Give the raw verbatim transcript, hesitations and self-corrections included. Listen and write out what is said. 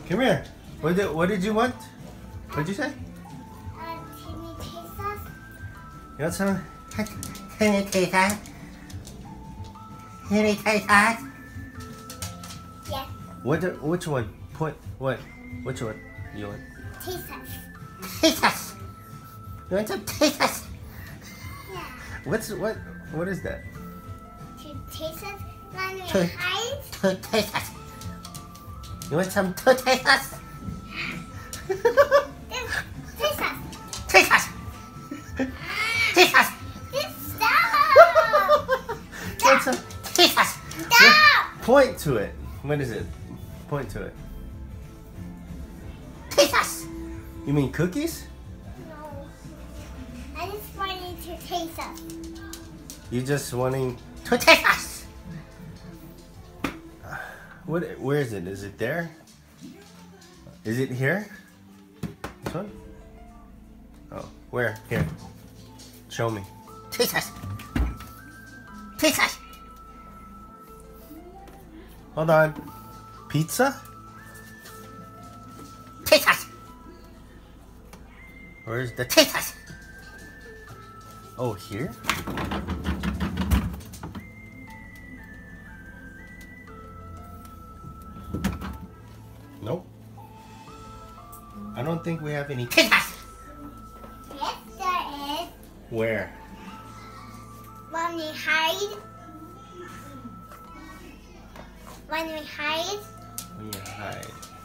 Come here. What did, what did you want? What did you say? Uh, Timmy Teisus. You want some? Timmy Teisus? Timmy Teisus? Yeah. What? Which one? Point. What? Which one? You want? Teisus. Teisus. You want some Teisus? Yeah. What's what? What is that? Teisus. When we To- hide. Toteisus. You want some toteisus? Teisus. Teisus. Teisus. Stop. You want some teisus? Stop. Point to it. What is it? Point to it. Teisus. You mean cookies? No. I just wanted to Teisus. You just wanting toteisus? What? Where is it? Is it there? Is it here? This one? Oh, where? Here. Show me. Teisus. Teisus. Hold on. Pizza? Teisus. Where's the teisus? Oh, here? Nope. I don't think we have any teisus. Yes, there is. Where? When we hide. When we hide. When you hide.